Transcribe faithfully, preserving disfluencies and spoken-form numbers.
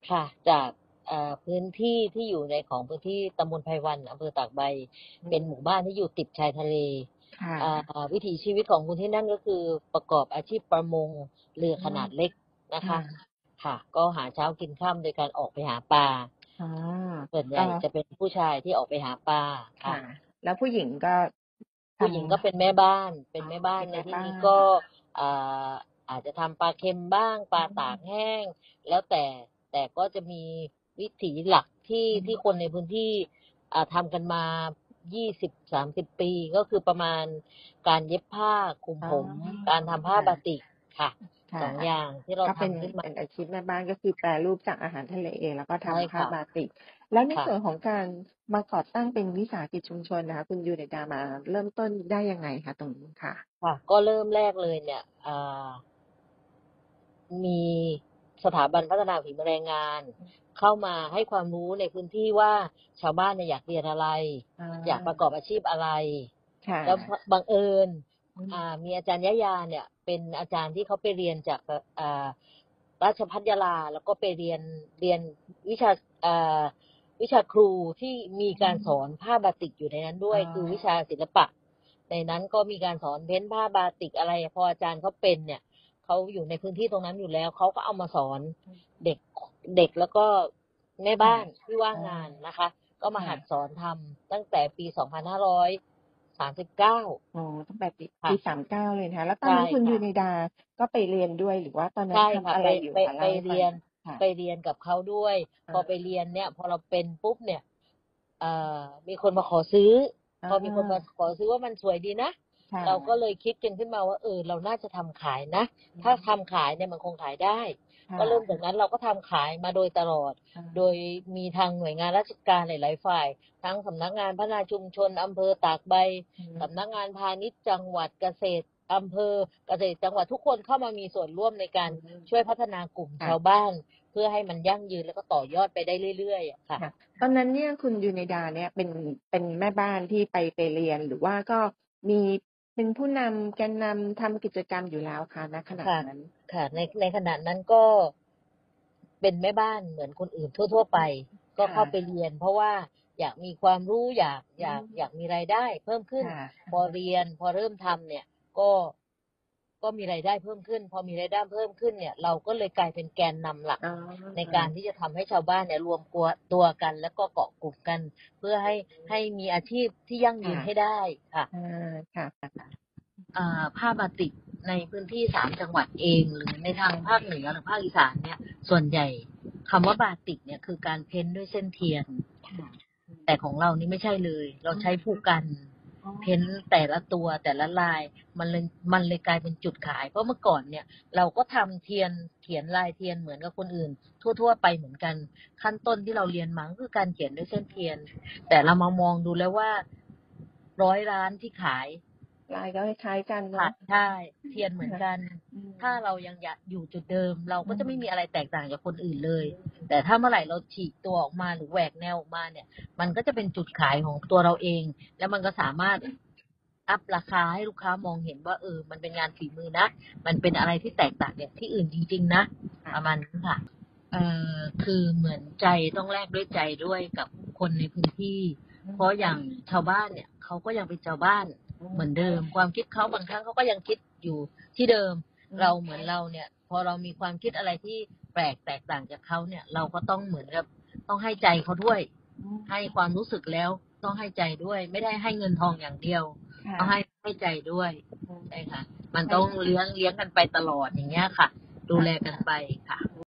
ค่ะจากเอ่อพื้นที่ที่อยู่ในของพื้นที่ตำบลไพวันอำเภอตากใบเป็นหมู่บ้านที่อยู่ติดชายทะเลค่ะอ่าวิถีชีวิตของคนที่นั่นก็คือประกอบอาชีพประมงเรืออืมขนาดเล็กนะคะค่ะค่ะก็หาเช้ากินค่ำโดยการออกไปหาปลาอ๋อส่วนใหก็ญ่จะเป็นผู้ชายที่ออกไปหาปลาค่ะค่ะแล้วผู้หญิงก็ทผู้หญิงก็เป็นแม่บ้านำเป็นอ๋อแม่บ้านเป็นในที่แม่บ้านนี้ก็อ่าอาจจะทำปลาเค็มบ้างปอืลาตากมแห้งแล้วแต่แต่ก็จะมีวิถีหลักที่อืที่คนมในพื้นที่อ่าทำกันมายี่สิบสามสิบปีก็คือประมาณการเย็บผ้าคลุมอ๋อผมการทำผ้าบาค่ะติกค่ะสค่ะองอย่างที่เราก็เป็นทำขึ้นมาเป็นอาชีพแม่บ้านก็คือแปรรูปจากอาหารทะเลแล้วก็ใช่ทำผ้าค่ะบาติกแล้วในค่ะส่วนของการมาก่อตั้งเป็นวิสาหกิจชุมชนนะคะคุณยูเนดามาเริ่มต้นได้ยังไงคะตรงนี้ค่ะค่ะก็เริ่มแรกเลยเนี่ยอ่า มีสถาบันพัฒนาฝีมือแรงงานเข้ามาให้ความรู้ในพื้นที่ว่าชาวบ้านเนี่ยอยากเรียนอะไรอ่อยากประกอบาอาชีพอะไรค่ะแล้วบังเอิญอืมอ่ามีอาจารย์ยะยาเนี่ยเป็นอาจารย์ที่เขาไปเรียนจากอ่าราชภัฏยาลาแล้วก็ไปเรียนเรียนวิชาอ่าวิชาครูที่มีอืการสอนมผ้าบาติกอยู่ในนั้นด้อ๋อวยคือวิชาศิลปะในนั้นก็มีการสอนเพ้นผ้าบาติกอะไรพออาจารย์เขาเป็นเนี่ย เขาอยู่ในพื้นที่ตรงนั้นอยู่แล้วเขาก็เอามาสอนเด็กเด็กแล้วก็แม่ค่ะบ้านที่ว่างอ๋องานนะคะก็มาหัดสค่ะอนทำตั้งแต่ปีสองพันห้าร้อยสามสิบเก้าอ๋อตั้งแต่ปีปีค่ะสามเก้าเลยนะคะแล้วตอนใช่นั้นคุณยูค่ะเนดาก็ไปเรียนด้วยหรือว่าตอนนั้นใช่ค่ะทำอะไปไรอยู่คะไปไปเล่าให้ฟังเรียนค่ะไปเรียนกับเขาด้วยพอไปอาเรียนเนี่ยพอเราเป็นปุ๊บเนี่ยเอ่อมีคนมาขอซื้ออพอมีคนมาาขอซื้อว่ามันสวยดีนะค่ะเราก็เลยคิดกันขึ้นมาว่าเออเราน่าจะทำขายนะอืถ้ามทำขายเนี่ยมันคงขายได้ ก็ค่ะเริ่มจากนั้นเราก็ทำขายมาโดยตลอด โดอายมีทางหน่วยงานราชการหลายๆฝ่าย ทั้งสำนักงานพัฒนาชุมชนอำเภอตากใบอืสำนักมงานพาณิชย์จังหวัดเกษตรอำเภอเกษตรจังหวัดทุกคนเข้ามามีส่วนร่วมในกาอืรมช่วยพัฒนากลุ่มค่ะชาวบ้านเพื่อให้มันยั่งยืนแล้วก็ต่อยอดไปได้เรื่อยๆอะค่ะค่ะตอนนั้นเนี่ยคุณยูเนดาเนี่ยเป็นเป็นแม่บ้านที่ไปไปเรียนหรือว่าก็มีเป็นผู้นำแกนนำทำกิจกรรมอยู่แล้วคะณขณะค่ะนั้นค่ะในในขณะนั้นก็เป็นแม่บ้านเหมือนคนอื่นทั่วๆไปก็ค่ะเข้าไปเรียนเพราะว่าอยากมีความรู้อยากอือยากอยากมมีรายได้เพิ่มขึ้นค่ะพอเรียนพอเริ่มทำเนี่ยก็ก็มีรายได้เพิ่มขึ้นพอมีรายได้เพิ่มขึ้นเนี่ยเราก็เลยกลายเป็นแกนนำหลักอ๋ในอการที่จะทำให้ชาวบ้านเนี่ยรวมตัวตัวกันแล้วก็เกาะกลุ่มกันเพื่อให้ให้มีอาชีพที่ยั่งยืค่ะนให้ได้ค่ะอาค่ะอ่าผ้าบาติกในพื้นที่สามจังหวัดเองหรือในทางภาคเหนือหรือภาคอีสานเนี่ยส่วนใหญ่คำว่าบาติกเนี่ยคือการเพ้นด้วยเส้นเทียนค่ะอืมแต่ของเรานี่ไม่ใช่เลยเราอืใช้มผู้กันอ๋อเพ้นแต่ละตัวแต่ละลายมันเลยมันเลยกลายเป็นจุดขายเพราะเมื่อก่อนเนี่ยเราก็ทำเทียนเขียนลายเทียนเหมือนกับคนอื่นทั่วๆไปเหมือนกันขั้นต้นที่เราเรียนมาก็คือการเขียนด้วยเส้นเทียนแต่เรามามองดูแล้วว่าร้อยร้านที่ขายลายก็คล้ายๆกันเนาะค่ะใช่เทียนเหมือนค่ะกันอืมถ้าเรายังอยากอยู่จุดเดิมเราอืก็จะไม่มีมอะไรแตกต่างจากคนอื่นเลยแต่ถ้าเมื่อไหร่เราฉีกตัวออกมาหรือแหวกแนวออกมาเนี่ยมันก็จะเป็นจุดขายของตัวเราเองแล้วมันก็สามารถอัพราคาให้ลูกค้ามองเห็นว่าเออมันเป็นงานฝีมือนะมันเป็นอะไรที่แตกต่างจากที่อื่นจริงๆนะประมาค่ะณนั้นค่ะเอ่อคือเหมือนใจต้องแลกด้วยใจด้วยกับคนในพื้นที่อืมเพราะอย่างชาวบ้านเนี่ยเขาก็ยังเป็นชาวบ้านอืมเหมือนเดิมความคิดเขาบางครั้งเขาก็ยังคิดอยู่ที่เดิมอืมเราเหมือนเราเนี่ยพอเรามีความคิดอะไรที่แปลกแตกต่างจากเขาเนี่ยเราก็ต้องเหมือนกับต้องให้ใจเขาด้วยอืมให้ความรู้สึกแล้วต้องให้ใจด้วยไม่ได้ให้เงินทองอย่างเดียวต้องให้ค่ะให้ใจด้วยอืมใช่ค่ะมันให้ต้องเลี้ยงเลี้ยงกันไปตลอดอย่างเงี้ยค่ะดูค่ะแลกันไปค่ะ